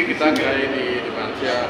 sih kita kirain di Malaysia,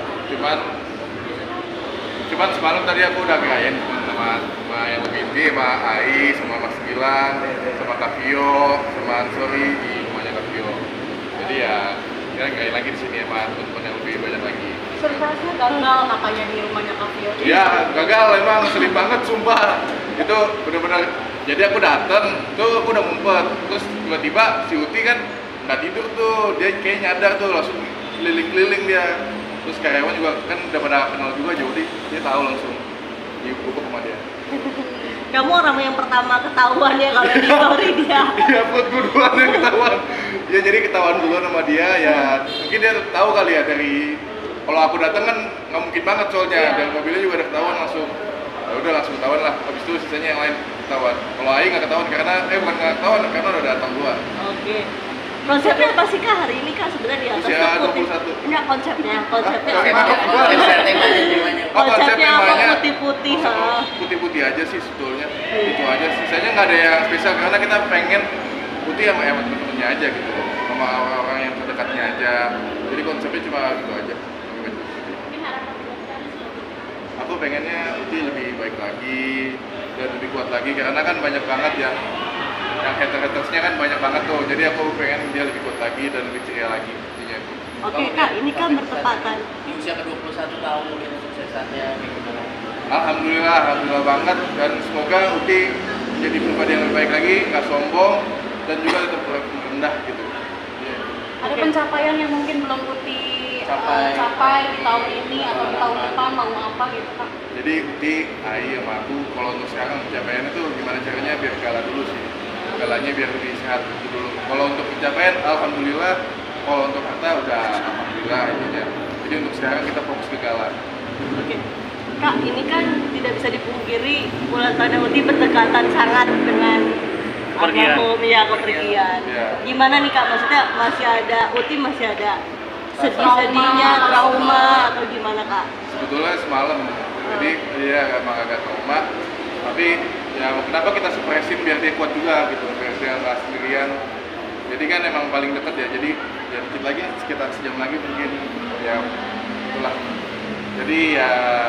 cuman semalam tadi aku udah kirain sama yang lebih inti, sama Ai, sama Mas Gilang, sama Kak Vio, sama Ansori di rumahnya Kak Vio. Jadi ya kita kirain lagi di sini sama teman-teman yang lebih banyak lagi. Surprise-nya gagal makanya di rumahnya Kak Vio. Iya, gagal emang, sering banget sumpah. Itu bener-bener, jadi aku dateng, tuh aku udah ngumpet. Terus tiba-tiba si Uti kan nggak tidur tuh, dia kayak nyadar tuh, langsung keliling-keliling dia. Terus karyawan juga kan udah pada kenal juga jadi dia tahu langsung dibuka sama dia. Kamu orang yang pertama ketahuan ya kalau di story dia. Iya, buat gue duluan yang ketahuan. Ya jadi ketahuan duluan sama dia, ya mungkin dia tahu kali ya dari kalau aku datang kan nggak mungkin banget soalnya, dan mobilnya juga udah ketahuan langsung. Ya udah langsung ketahuan lah. Habis itu sisanya yang lain ketahuan. Kalau Ai nggak ketahuan karena bukan nggak ketahuan karena udah datang duluan. Oke. Konsepnya apa sih Kak hari ini Kak sebenarnya? Usia 21. Enggak konsepnya apa? Konsepnya apa putih-putih? Putih-putih aja sih sebetulnya. Itu aja. Sisanya nggak ada yang spesial karena kita pengen putih sama temen-temennya aja gitu, sama orang yang terdekatnya aja. Jadi konsepnya cuma gitu aja. Aku pengennya Uti lebih baik lagi dan lebih kuat lagi karena kan banyak banget yang hater-hatersnya kan banyak banget tuh. Jadi aku pengen dia lebih kuat lagi dan lebih ceria lagi intinya. Oke Kak, ini kan bertepatan di usia ke-21 tahun mungkin suksesannya gimana? Alhamdulillah banget, dan semoga Uti jadi pribadi yang lebih baik lagi, nggak sombong dan juga tetap rendah gitu. ada pencapaian yang mungkin belum Uti capai di tahun ini atau di tahun depan mau apa gitu Kak? Jadi Uti, Ai sama aku kalau untuk sekarang pencapaian itu gimana caranya biar kalah dulu sih. Galanya biar lebih sehat dulu. Kalau untuk pencapaian, alhamdulillah. Kalau untuk harta udah alhamdulillah intinya. Jadi untuk sekarang kita fokus ke gala. Oke. Kak, ini kan tidak bisa dipungkiri bulan tahun Uti berdekatan sangat dengan almarhum ya kepergian. Ya. Gimana nih Kak? Maksudnya Uti masih ada sedih-sedihnya, trauma atau gimana Kak? Sebetulnya semalam. Jadi dia emang agak trauma. Tapi ya kenapa kita suppressin biar dia kuat juga gitu, biar dia nggak sendirian. Jadi kan emang paling dekat ya, jadi ya dikit lagi sekitar sejam lagi mungkin ya itulah. Jadi ya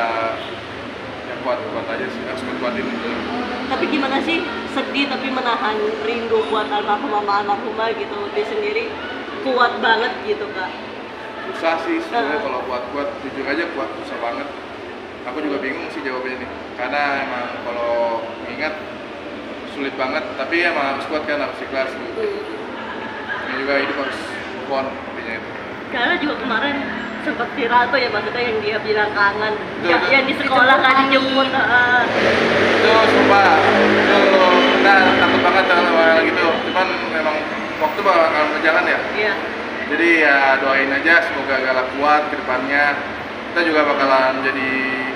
kuat aja sih, harus kuatin gitu. Tapi gimana sih sedih tapi menahan rindu buat almarhumah gitu, dia sendiri kuat banget gitu Kak? Susah sih sebenarnya kalau kuat jujur aja susah banget. Aku juga bingung sih jawabnya ini, karena emang kalau ingat sulit banget, tapi emang harus kuat kan, harus ikhlas gitu. Ini juga hidup harus kuat intinya itu. Karena juga kemarin sempat viral tuh ya, maksudnya yang dia bilang kangen, yang di sekolah kan dijemput. Itu sumpah, itu kita takut banget kalau hal gitu. Cuman memang waktu bakal berjalan ya. Iya. Jadi ya doain aja semoga galak kuat ke depannya. Kita juga bakalan jadi,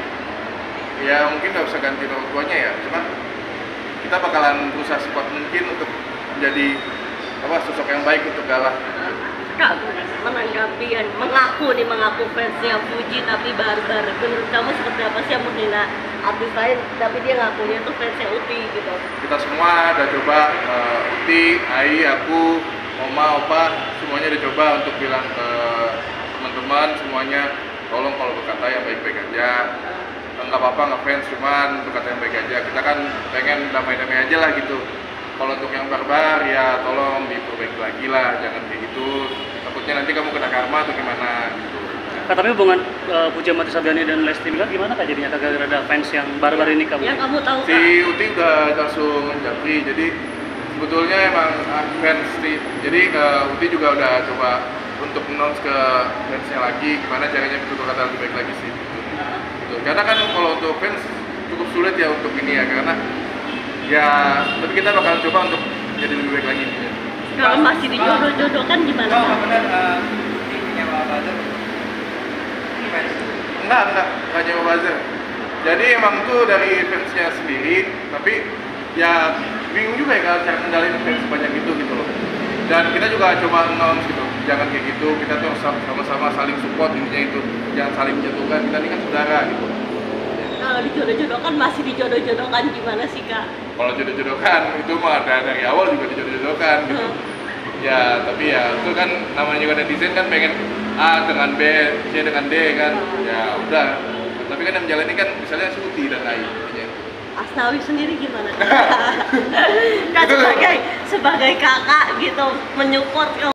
ya mungkin nggak bisa ganti orang tuanya ya, cuman kita bakalan berusaha sekuat mungkin untuk menjadi sosok yang baik untuk Galah. Kak, menanggapi mengaku fansnya Fuji tapi barbar. Menurut kamu seperti apa sih yang menghina artis lain tapi dia ngakunya tuh fansnya Uti gitu? Kita semua udah coba, Uti, Ai, aku, Oma, Opa, semuanya udah coba untuk bilang ke teman-teman semuanya, tolong kalau berkata yang baik-baik aja. Nggak apa-apa ngefans, cuman berkata yang baik aja. Kita kan pengen damai-damai aja lah gitu. Kalau untuk yang barbar ya tolong diperbaiki lagi lah, jangan kayak gitu. Takutnya nanti kamu kena karma atau gimana gitu. Kak, tapi hubungan Puja Mati Sabiani dan Lesti Bilar gimana Kak jadinya Kak gara-gara ada fans yang barbar ini kamu? Yang kamu tahu Si Uti udah langsung menjapri, jadi sebetulnya emang fans sih. Jadi Uti juga udah coba untuk announce ke fansnya lagi gimana caranya berkata lebih baik lagi sih. Gitu. Karena kan kalau untuk fans cukup sulit ya untuk ini ya, karena ya tapi kita bakal coba untuk jadi lebih baik lagi. Kalau masih dijodoh-jodohkan gimana? Oh, benar intinya apa aja? Enggak nyewa buzzer. Jadi emang tuh dari fansnya sendiri, tapi ya bingung juga ya kalau cara kendalin fans sebanyak itu gitu loh. Dan kita juga coba announce gitu, jangan kayak gitu, kita tuh sama-sama saling support intinya itu, jangan saling menjatuhkan, kita ini kan saudara gitu. Kalau dijodoh-jodohkan masih dijodoh-jodohkan gimana sih Kak? Kalau jodoh-jodohkan itu mah dari awal juga dijodoh-jodohkan gitu. Ya tapi ya itu kan namanya juga netizen kan pengen A dengan B, C dengan D kan. Ya udah. Tapi kan yang menjalani kan misalnya si Uti dan Ai. Asnawi sendiri gimana? Kan sebagai kakak gitu menyupport